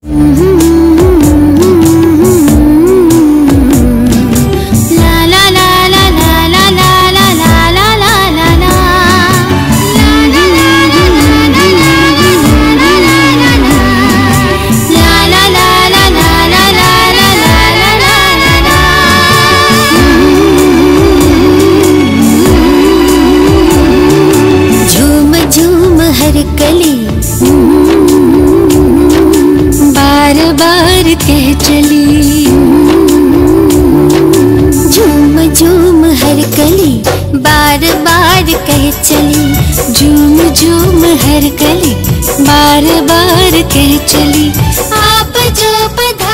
बार बार कह चली, झूम झूम हर कली बार बार कह चली, झूम झूम हर कली बार बार कह चली। आप जो पधारे